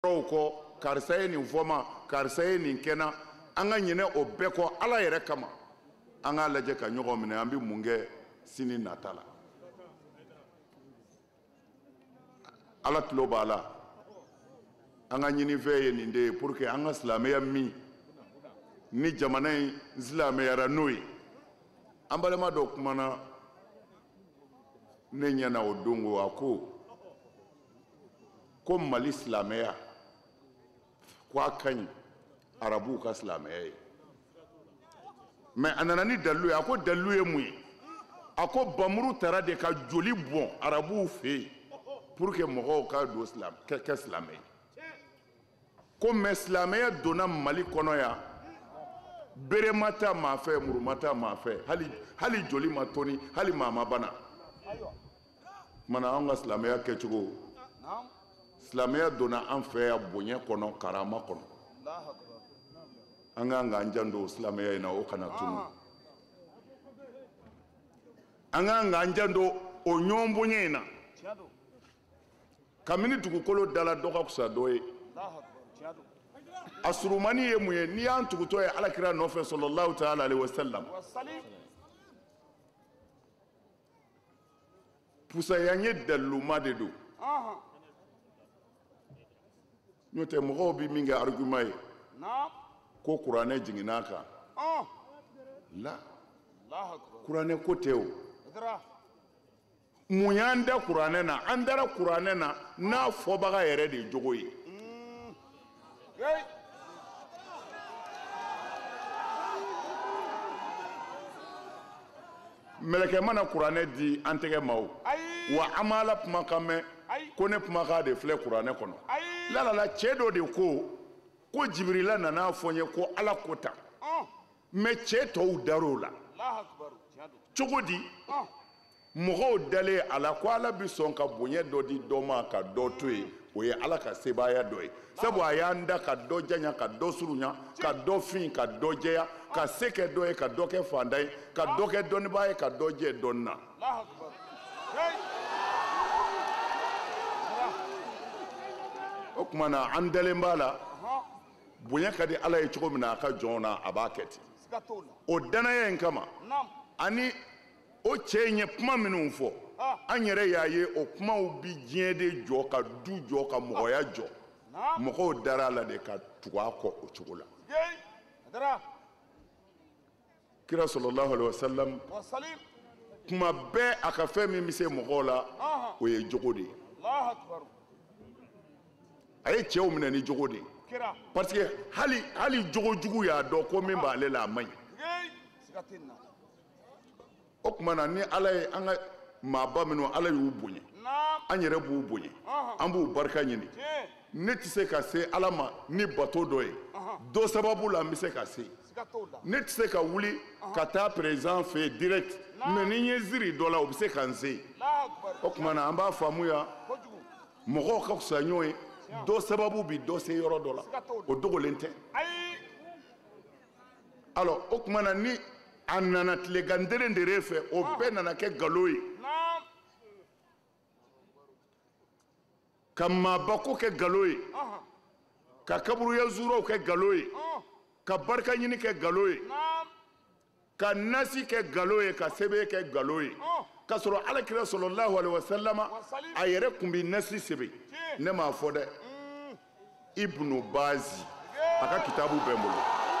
ko karisa ye nin fɔma karisa ye nin kɛna an ka ɲinɛ o bɛɛ kɔ ala yɛrɛ kama an ka lajɛ ka ɲɔgɔn minɛ an bɛ mun kɛ sini nata la ala tulo b'a la an ka ɲinifɛn ye nin de ye pour que an ka silamɛya min ni jamana in silamɛyara n'o ye an balima dɔ kumana ne ɲɛna o don ko a ko Mali silamɛya ko a ka ɲi arabuw ka silamɛya ye mais a nana ni dalilu ye a ko dalilu ye mun ye a ko bamuru tara de ka joli bɔn arabuw fɛ yen pour que mɔgɔw ka don kɛ silamɛ ye ko mais silamɛya donna Mali kɔnɔ yan bere ma taa maa fɛ muru ma taa maa fɛ hali joli ma toni hali maa ma bana mana an ka silamɛya kɛcogo silamɛya donna an fɛ yan bonya kɔnɔ karama kɔnɔ an ka an janto silamɛya in na o kana tunu an ka an janto o ɲɔgɔn bonya in na kabini dugukolo dala dɔ ka fisa dɔ ye a surumani ye mun ye n'i y'an tugutɔ ye alakira nɔfɛ sallallahu ta'ala alaihi wasallam pusaya ye daliluma de don n'o tɛ mɔgɔw bɛ min kɛ argument ye ko kuranɛ jiginna kan la kuranɛ ko tɛ o mun y'an da kuranɛ na an dara kuranɛ na n'a fɔbaga yɛrɛ de jogo ye mɛlɛkɛ mana kuranɛ di an tɛgɛ ma o wa an ma Ala kumakan mɛn ko ne kumakan de filɛ kuranɛ kɔnɔ lalala cɛ dɔ de ko Jibirila nana fɔ n ye ko Ala ko tan mais cɛ tɔw dar'o la cogo di mɔgɔw dalen a la ko Ala bi sɔn ka bonya dɔ di dɔ ma ka dɔ to yen o ye Ala ka sebaaya dɔ ye sabu a y'an da ka dɔ janya ka dɔ surunya ka dɔ fin ka dɔ jɛya ka se kɛ dɔ ye ka dɔ kɛ fanda ye ka dɔ kɛ dɔnnibaa ye ka dɔ jɛ dɔnni na o tuma na an dalen b'a la bonya ka di Ala ye cogo min na a ka jɔnw na a b'a kɛ ten o danaya in kama ani o cɛ in ye kuma minnu fɔ an yɛrɛ y'a ye o kumaw bi diɲɛ de jɔ ka du jɔ ka mɔgɔya jɔ mɔgɔw dara a la de ka tugu a kɔ o cogo la kira sallallahu alaihi wasallam kuma bɛɛ a ka fɛn min bɛ se mɔgɔw la o ye jogo de ye a ye cɛw minɛ ni jogo de ye parce que hali jogo jugu y'a dɔn ko min b'ale la a man ɲi o tuma na ni Ala ye an ka maaba minnu Ala y'u bonya an yɛrɛ b'u bonya an b'u barika ɲini ne tɛ se ka se Ala ma ni bato dɔ ye dɔ sababu la n bɛ se ka se ne tɛ se ka wuli ka taa président fɛ yen direct mais ni n ye ziri dɔ la o bɛ se ka n se o tuma na an b'a faamuya mɔgɔw ka fisa ɲɔgɔn ye dɔ sababu bi dɔ se yɔrɔ dɔ la o dogolen tɛ alors o tuma na ni a nana tilegan deren de fɛ o bɛɛ nana kɛ nkalon ye ka maabako kɛ nkalon ye ka kaburuya zuraw kɛ nkalon ye ka barika ɲini kɛ nkalon ye ka nasi kɛ nkalon ye ka sɛbɛn kɛ nkalon ye ka sɔrɔ alakira sallallahu alaihi wasallam a yɛrɛ kun bi nasi sɛbɛn ne m'a fɔ dɛ Ibnu Bazi a ka kitabu bɛ n bolo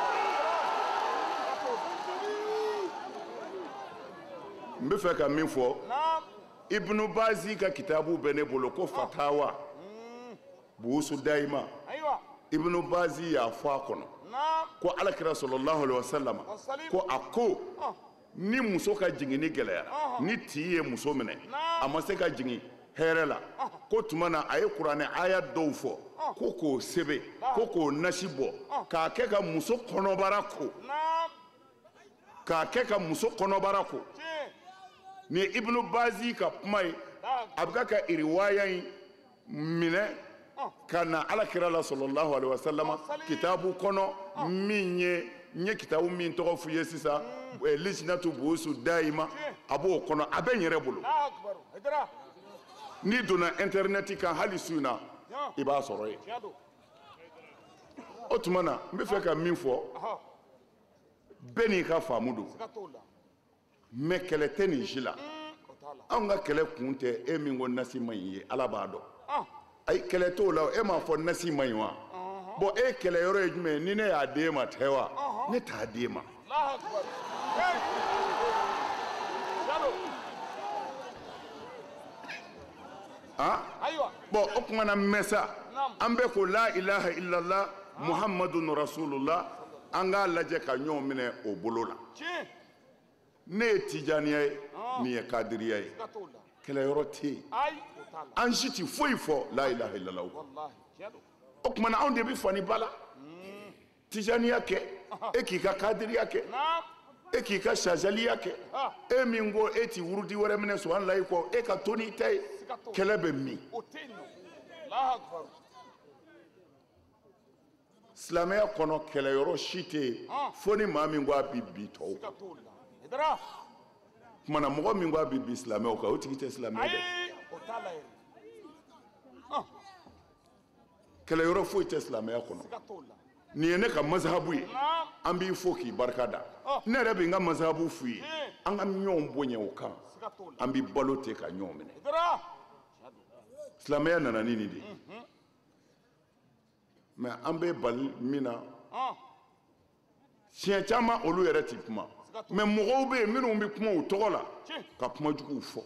n bɛ fɛ ka min fɔ Ibnu Bazi ka kitabu bɛ ne bolo ko fatawa buusu dayima Ibnu Bazi y'a fɔ a kɔnɔ ko alakira sallallahu alaihi wasallam ko a ko ni muso ka jigini gɛlɛyara ni tii ye muso minɛ a ma se ka jigin hɛrɛ la ko tuma na a ye kuranɛ aya dɔw fɔ ko k'o sɛbɛn ko k'o nasi bɔ k'a kɛ ka muso kɔnɔbara ko k'a kɛ ka muso kɔnɔbara ko ni ye Ibnu Bazi ka kuma ye a bɛ ka riwaya in minɛ ka na alakira la sallallahu alaihi wasallam kitabu kɔnɔ min ye n ye kitabu min tɔgɔ f'i ye sisan lisinatu buusu dayima a b'o kɔnɔ a bɛ n yɛrɛ bolo ni donna internet kan hali su in na i b'a sɔrɔ yen o tuma na n bɛ fɛ ka min fɔ bɛɛ n'i ka faamu don mais kɛlɛ tɛ nin si la anw ka kɛlɛ kun tɛ e min ko nasi man ɲi ye Ala b'a dɔn ayi kɛlɛ t'o la e m'a fɔ nasi man ɲi wa bon e kɛlɛyɔrɔ ye jumɛn ni ne y'a d'e ma tɛ wa ne t'a d'e ma bon o tuma na mɛ sa an bɛ ko la ilaha illallah muhammadun rasulullah an k'a lajɛ ka ɲɔgɔn minɛ o bolo la ne ye tijaniya ye nin ye kadiriya ye kɛlɛyɔrɔ tɛ yen an si tɛ foyi fɔ la ilaha illallah o tuma na anw de bɛ fani ba la tijaniya kɛ e k'i ka kadiriya kɛ e k'i ka sazaliya kɛ e min ko e ti wurudi wɛrɛ minɛ so an layi kɔ e ka to n'i ta ye kɛlɛ bɛ min silamɛya kɔnɔ kɛlɛyɔrɔ si tɛ yen fo ni maa min ko a bɛ bi tɔw kan tuma na mɔgɔ min ko a bɛ bi silamɛw kan o tigi tɛ silamɛ dɛ kɛlɛyɔrɔ foyi tɛ silamɛya kɔnɔ nin ye ne ka mazhabu ye an b'i fo k'i barika da ne yɛrɛ bɛ n ka mazhabu f'u ye an ka ɲɔgɔn bonya o kan an bɛ balo ten ka ɲɔgɔn minɛ silamɛya nana ni nin de ye mais an bɛ bali min na siɲɛ caman olu yɛrɛ tɛ kuma mais mɔgɔw bɛ yen minnu bɛ kuma u tɔgɔ la ka kuma juguw fɔ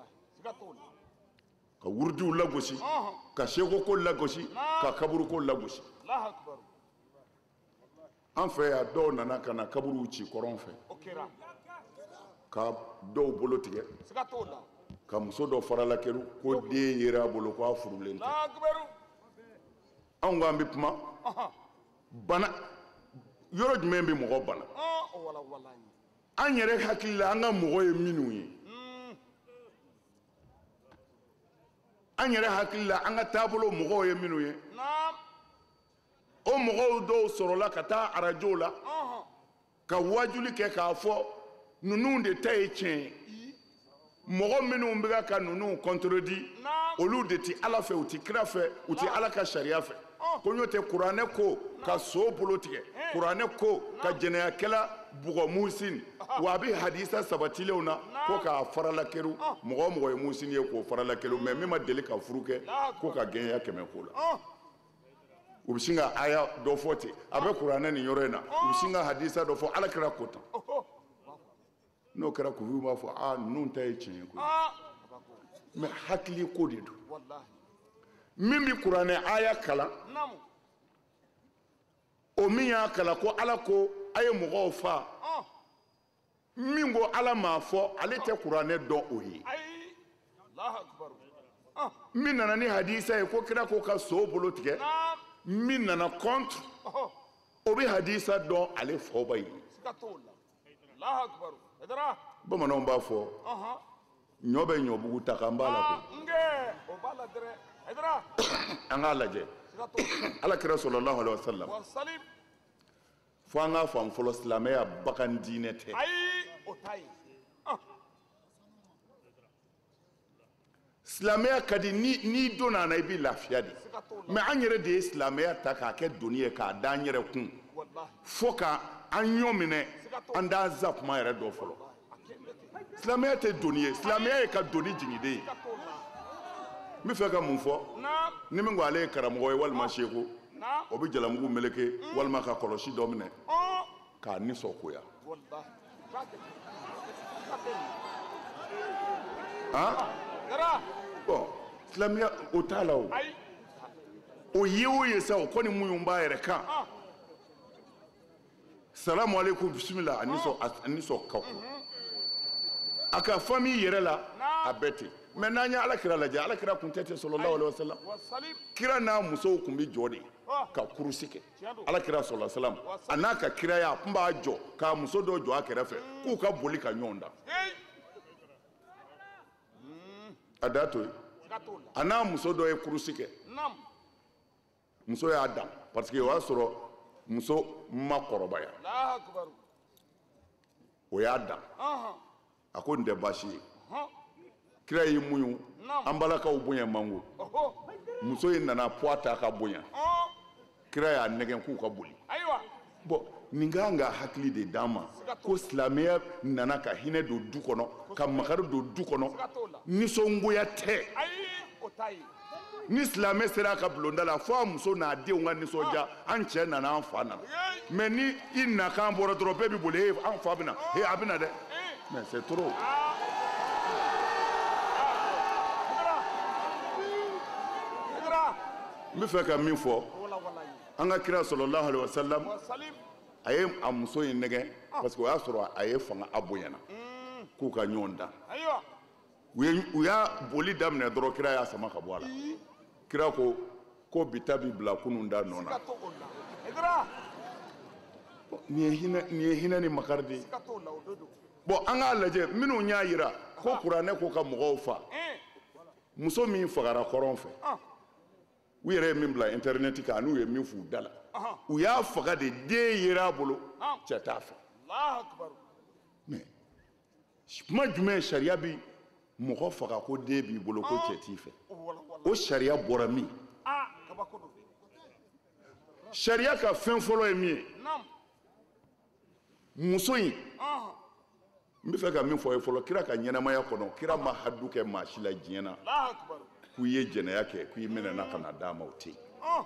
ka wurudiw lagosi ka sekoko lagosi ka kaburuko lagosi an fɛ yan dɔw nana ka na kaburuw ci kɔrɔn fɛ ka dɔw bolo tigɛ ka muso dɔ farala kɛru ko den yera a bolo ko a furulen tɛ anw ko an bɛ kuma bana yɔrɔ jumɛn bɛ mɔgɔ bana an yɛrɛ hakili la an ka mɔgɔ ye minnu ye an yɛrɛ hakili la an ka taabolo mɔgɔw ye minnu ye o mɔgɔw dɔw sɔrɔla ka taa arajow la ka wajuli kɛ k'a fɔ ninnu de ta ye tiɲɛ ye mɔgɔ minnu bɛ ka ninnu kɔntorodi olu de tɛ Ala fɛ u tɛ kira fɛ u tɛ Ala ka sariya fɛ ko n'o tɛ kuranɛ ko ka so bolo tigɛ kuranɛ ko ka jɛnɛyakɛla bugɔ muhsin wa a bɛ hadisa sabatilenw na ko k'a farala kɛru mɔgɔ o mɔgɔ ye muhsin ye k'o farala kɛru mais min ma deli ka furu kɛ ko ka gɛnya 100 ko la u bɛ sin ka aya dɔ fɔ ten a bɛ kuranɛ nin yɔrɔ in na u bɛ sin ka hadisa dɔ fɔ Alakira ko tan n'o kɛra kufiw b'a fɔ ninnu ta ye tiɲɛ ye koyi mais hakili ko de don min bɛ kuranɛ aya kalan o min y'a kalan ko Ala ko a ye mɔgɔw faa min ko Ala m'a fɔ ale tɛ kuranɛ dɔn o ye min nana ni hadisa ye ko kira ko ka so bolo tigɛ min nana contre o bɛ hadisa dɔn ale fɔba ye bamananw b'a fɔ ɲɔ bɛ ɲɔbugu ta kan b'a la ko an k'a lajɛ Alakira sallallahu alaihi wasallam fo an k'a faamu fɔlɔ silamɛya bagan diinɛ tɛ silamɛya ka di n'i donna a na i bɛ lafiya de mais an yɛrɛ de ye silamɛya ta k'a kɛ doni ye k'a da an yɛrɛ kun fo ka an ɲɔ minɛ an t'an za kuma yɛrɛ dɔn fɔlɔ silamɛya tɛ doni ye silamɛya ye ka doni jigin de ye n bɛ fɛ ka mun fɔ ni min ko ale ye karamɔgɔ ye walima seko o bɛ jalamugu meleke walima ka kɔlɔsi dɔ minɛ k'a nisɔngoya bon silamɛya o t'a la o ye o ye sa o kɔni mun b'a yɛrɛ kan salamu aleykum bisimila a nisɔn ka ko a ka famille yɛrɛ la a bɛɛ ten mais n'an ye Alakira lajɛ Alakira kun tɛ ten sallallahu alaihi wasallam kira n'a musow kun bɛ jɔ de ka kurusi kɛ Alakira sallallahu alaihi wasallam a n'a ka kiraya a kun b'a jɔ k'a muso dɔ jɔ a kɛrɛfɛ k'u ka boli ka ɲɔgɔn da a da to yen a n'a muso dɔ ye kurusi kɛ muso y'a dan parce que o y'a sɔrɔ muso ma kɔrɔbaya o y'a dan a ko nin tɛ baasi ye kira y'i muɲu an balakaw bonya mango muso in nana poids ta ka bonya kira y'a nɛgɛn k'u ka boli bon nin kan ka hakili de d'an ma ko silamɛya nana ka hinɛ don du kɔnɔ ka makari don du kɔnɔ nisɔngoya tɛ ni silamɛ sera a ka bulonda la fo a muso n'a denw ka nisɔndiya an cɛ nana an fa nana mais ni i nakan bɔra dɔrɔn bɛɛ bɛ boli an fa bɛna a bɛna dɛ mais c'est trop n bɛ fɛ ka min fɔ an ka kira sallallahu alaihi wasallam a ye a muso in nɛgɛn parce que o y'a sɔrɔ a ye fanga a bonyana k'u ka ɲɔgɔn dan u y'a boli daminɛ dɔrɔn kira y'a sama ka bɔ a la kira ko bi ta bi bila kunun da nɔ na nin ye hinɛ ni makari de ye bon an k'a lajɛ minnu y'a yira ko kuranɛ ko ka mɔgɔw fa muso min fagara kɔrɔn fɛ u yɛrɛ ye min bila internet kan n'u ye min f'u da la u y'a faga de den yera a bolo cɛ t'a fɛ mais kuma jumɛn sariya bi mɔgɔ faga ko den b'i bolo ko cɛ t'i fɛ o sariya bɔra min sariya ka fɛn fɔlɔ ye min ye muso in n bɛ fɛ ka min fɔ ye fɔlɔ kira ka ɲɛnamaya kɔnɔ kira ma hadu kɛ maa si la diɲɛ na k'u ye jɛnɛya kɛ k'i minɛna ka na d'a ma o tɛ yen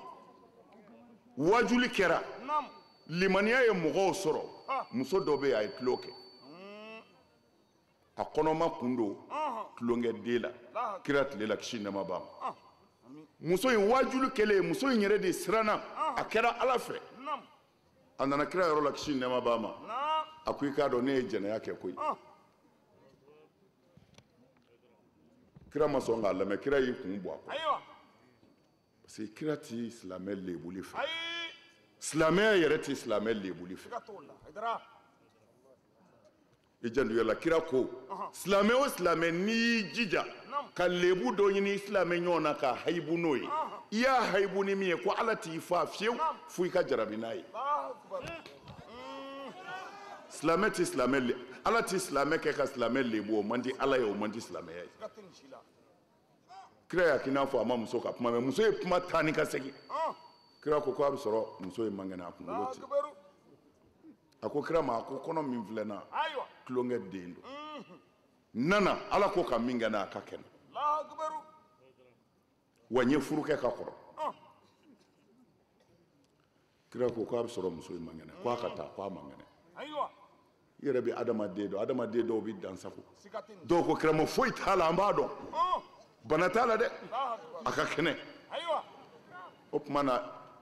wajuli kɛra limaniya ye mɔgɔw sɔrɔ muso dɔ bɛ yen a ye tulo kɛ a kɔnɔma kun don tulonkɛ den la kira tile la kisi nɛɛma b'a ma muso in wajuli kɛlen muso in yɛrɛ de siranna a kɛra ala fɛ a nana kira yɔrɔ la kisi nɛɛma b'a ma a ko i k'a dɔn ne ye jɛnɛya kɛ koyi kira ma sɔn k'a lamɛn kira y'i kun bɔ a kɔ parce que kira ti silamɛ lebuli fɛ silamɛya yɛrɛ ti silamɛ lebuli fɛ i janduyala kira ko silamɛ o silamɛ n'i y'i jija ka lebu dɔ ɲini silamɛ ɲɔgɔn na ka hayibu n'o ye i y'a hayibu ni min ye ko ala t'i fa fiyewu fo i ka jarabi n'a ye silamɛ ti silamɛ ala ti silamɛ kɛ ka silamɛ lebu o man di ala ye o man di silamɛya ye kira y'a k'i n'a fɔ a ma muso ka kuma mɛn muso ye kuma taa ni ka segin kira ko a bɛ sɔrɔ muso ye man kɛnɛ a kunkolo ten a ko kira ma a ko kɔnɔ min filɛ na tulonkɛ den don nana ala ko ka min kɛ na a ka kɛnɛ wa n ye furu kɛ ka kɔrɔ kira ko a bɛ sɔrɔ muso ye man kɛnɛ ko a ka taa ko a man kɛnɛ i yɛrɛ bɛ adamaden dɔn adamaden dɔw bɛ dansago dɔw ko kira ma foyi t'a la an b'a dɔn bana t'a la dɛ a ka kɛnɛ o tuma na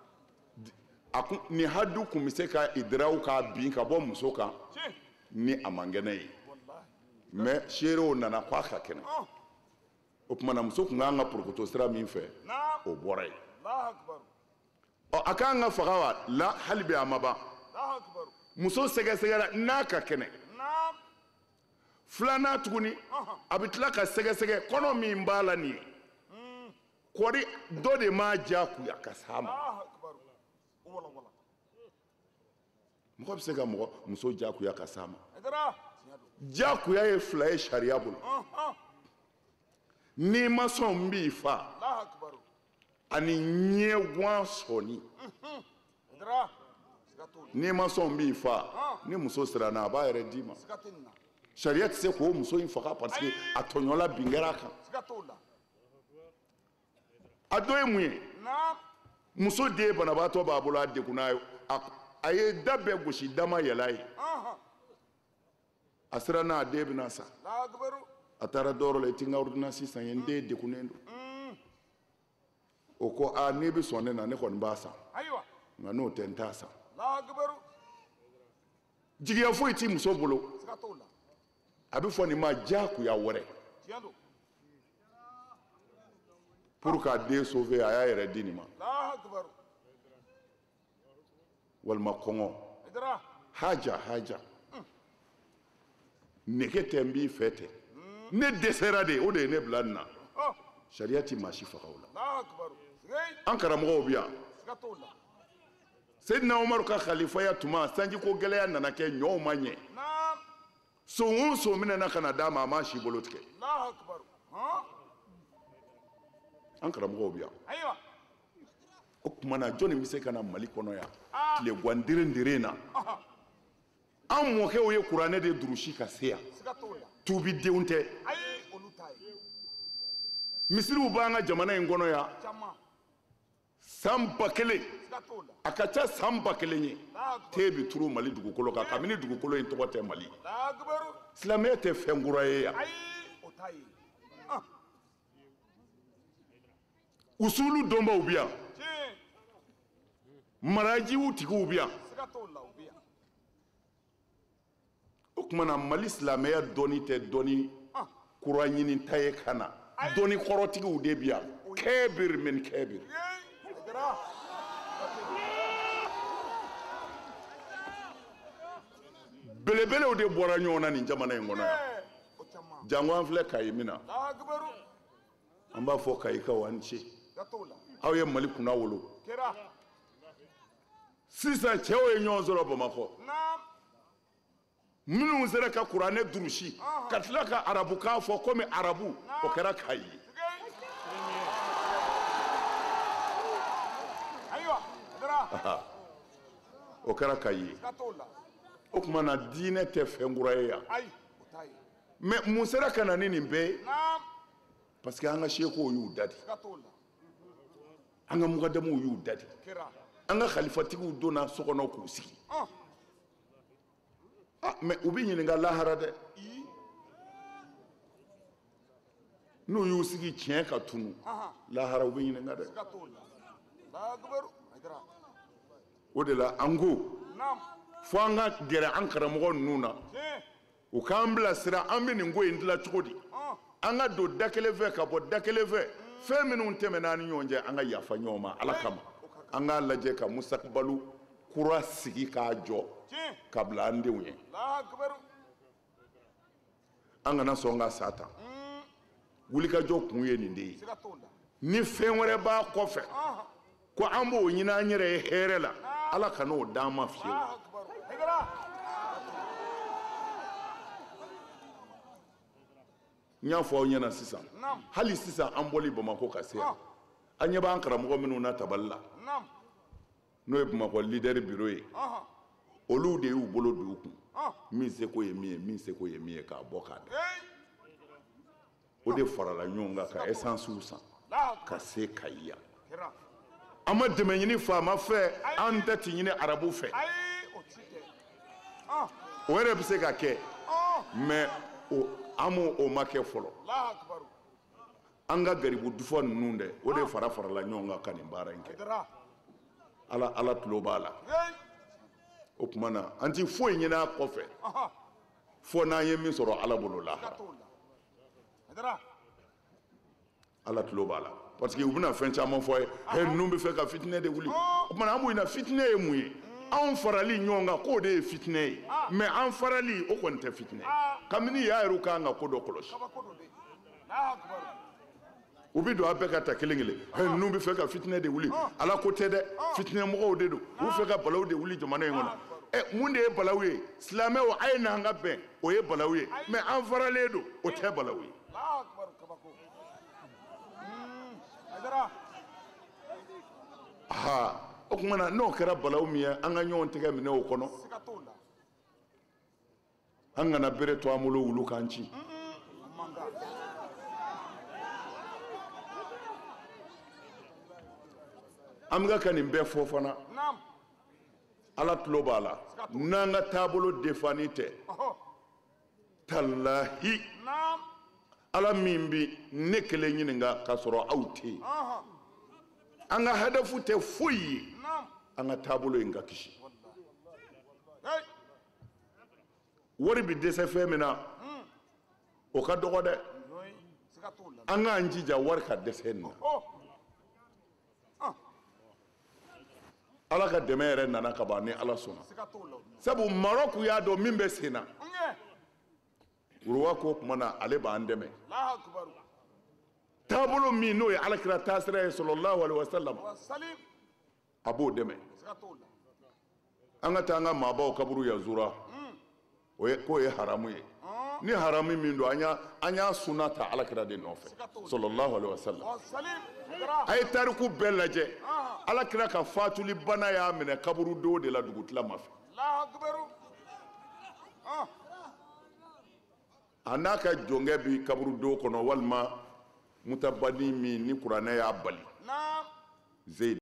ni hadu kun bɛ se ka idiraw k'a bin ka bɔ muso kan ni a man kɛnɛ ye mais seerew nana ko a ka kɛnɛ o tuma na muso kun kan ka porokoto sira min fɛ o bɔra yen a kan ka faga wa la hali bi a ma ban muso sɛgɛsɛgɛra n'a ka kɛnɛ filanan tuguni a bɛ tila ka sɛgɛsɛgɛ kɔnɔ min b'a la nin ye kɔri dɔ de m'a diyagoya ka s'a ma mɔgɔ bɛ se ka muso diyagoya ka s'a ma diyagoya ye fila ye sariya bolo n'i ma sɔn n b'i fa ani ɲɛguwan sɔnni n'i ma sɔn n b'i fa ni muso siranna a b'a yɛrɛ d'i ma sariya tɛ se k'o muso in faga parce que a tɔɲɔla bin kɛra a kan a dɔ ye mun ye muso den banabaatɔ b'a bolo a degunna a ye da bɛɛ gosi dama yɛlɛ a ye a siranna a den bɛna sa a taara dɔ yɔrɔ la i ti n ka ordonnance san ye n den degunnen don o ko n'i bɛ sɔn ne na ne kɔni b'a san nka n'o tɛ n t'a san jigiya foyi ti muso bolo a bɛ fɔ nin ma diyagoya wɛrɛ pour k'a den sauver a y'a yɛrɛ di nin ma walima kɔngɔ haja nege tɛ n b'i fɛ tɛ ne dɛsɛra de o de ye ne bila nin na sariya ti maa si faga o la an karamɔgɔw bi yan Seydina Umaru ka khalifaya tuma sanjiko gɛlɛya nana kɛ ɲɔw ma ɲɛ so o so minɛna ka na d'a ma a m'a si bolo tigɛ an karamɔgɔw bi yan o kumana jɔnni bɛ se ka na Mali kɔnɔ yan tile gandiren na an mɔkɛw ye kuranɛ de durusi ka se yan tuubidenw tɛ misiriw b'an ka jamana in kɔnɔ yan san 1000 a ka ca san 1000 ye te bi turu Mali dugukolo kan kabini dugukolo in tɔgɔ tɛ Mali silamɛya tɛ fɛn kura ye yan usulu dɔnbaw bi yan marajiw tigiw bi yan o kumana Mali silamɛya dɔnni tɛ dɔnni kura ɲini ta ye ka na dɔnni kɔrɔtigiw de bi yan kɛbir min kɛbir belebelew de bɔra ɲɔgɔn na nin jamana in kɔnɔ yan jango an filɛ Kayi min na an b'a fɔ Kayikaw an ce aw ye Mali kunna wolo sisan cɛw ye ɲɔgɔn sɔrɔ Bamakɔ minnu sera ka kuranɛ durusi ka tila ka arabukan fɔ komi arabu o kɛra Kayi o kɛra Kayi o kuma na diinɛ tɛ fɛn kura ye yan mais mun sera ka na ni nin bɛɛ ye parce que an ka sekow y'u dadi an ka mukadamuw y'u dadi an ka kalifatigiw donna so kɔnɔ k'u sigi mais u bɛ ɲininka lahara dɛ n'u y'u sigi tiɲɛ ka tunu lahara u bɛ ɲininka dɛ o de la an ko fo an ka gɛrɛ an karamɔgɔ ninnu na u k'an bilasira an bɛ nin ko in dilan cogo di an ka don da kelen fɛ ka bɔ da kelen fɛ fɛn minnu tɛmɛna ni ɲɔgɔn cɛ an ka yafa ɲɔgɔn ma ala kama an k'a lajɛ ka musakabalu kura sigi k'a jɔ ka bila an denw ye an kana sɔn ka sa tan wulikajɔ kun ye nin de ye ni fɛn wɛrɛ b'a kɔfɛ ko an b'o ɲini an yɛrɛ ye hɛrɛ la ala kan'o d'an ma fiyewu n y'a fɔ aw ɲɛna sisan hali sisan an bɔli Bamakɔ ka se yan an ɲɛ b'an karamɔgɔ minnu na tabali la n'o ye Bamakɔ leader bureau ye olu de y'u bolo don u kun min seko ye min ye min seko ye min ye k'a bɔ k'a da o de farala ɲɔgɔn kan ka essence san ka se Kayi yan an ma dɛmɛ ɲini faama fɛ an tɛ ti ɲini arabu fɛ o yɛrɛ bɛ se ka kɛ mais an m'o ma kɛ fɔlɔ an ka garibu dufa ninnu dɛ o de farala ɲɔgɔn kan ka nin baara in kɛ ala tulo b'a la o tuma na an ti foyi ɲini a kɔfɛ fo n'an ye min sɔrɔ ala bolo lahara ala tulo b'a la parce que u bɛna fɛn caman fɔ ye ninnu bɛ fɛ ka fitinɛ de wuli o tuma na an b'o ɲina fitinɛ ye mun ye anw farali ɲɔgɔn kan k'o de ye fitinɛ ye mais an farali o kɔni tɛ fitinɛ ye kabini y'a yɛrɛ kan ka ko dɔ kɔlɔsi u bɛ don a bɛɛ ka ta kelen kelen ninnu bɛ fɛ ka fitinɛ de wuli ala ko tɛ dɛ fitinɛ mɔgɔw de don u bɛ fɛ ka balawu de wuli jamana in kɔnɔ mun de ye balawu ye silamɛw a ye n'an ka bɛn o ye balawu ye mais an faralen don o tɛ balawu ye o tuma na n'o kɛra balawu min ye an ka ɲɔgɔn tɛgɛ minɛ o kɔnɔ an kana bere to an bolo wulu k'an ci an bɛ ka nin bɛɛ fɔ fana ala tulo b'a la n'an ka taabolo defani tɛ talahi ala min bi ne kelen ɲininka k'a sɔrɔ aw tɛ yen an ka hadafu tɛ foyi ye an ka taabolo in ka kisi wari bi dɛsɛ fɛn min na o ka dɔgɔ dɛ an k'an jija wari ka dɛsɛ nin na ala ka dɛmɛ yɛrɛ nana ka ban ni ala sɔnna sabu marɔku y'a dɔn min bɛ sen na uruwa ko tuma na ale b'an dɛmɛ taabolo min n'o ye alakira taasira ye sallallahu alaihi wasallam a b'o dɛmɛ an ka taa an ka maabaw kaburu yanzura k'o ye haramu ye ni haramu min don an y'a sunna ta alakira de nɔfɛ sallallahu alaihi wasallam a ye tariku bɛɛ lajɛ alakira ka fatuli bana y'a minɛ kaburu do de la dugutila ma fɛ a n'a ka jɔnkɛ bi kaburu do kɔnɔ walima mutabani min ni kuranɛ y'a bali Zeyid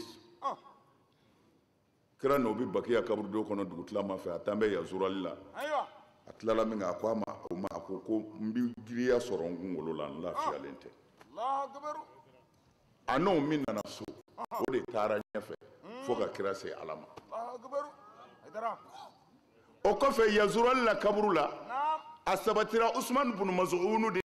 kira n'o bi bakiya kaburu do kɔnɔ dugutila ma fɛ a taa bɛ yazurali la a tilala min a ko a ma a ko n bi giriya sɔrɔ n kunkolo la n lafiyalen tɛ a n'o min nana so o de taara ɲɛfɛ fo ka kira se Ala ma o kɔfɛ yazurali la kaburu la a sabatira Usmane bun Maz'un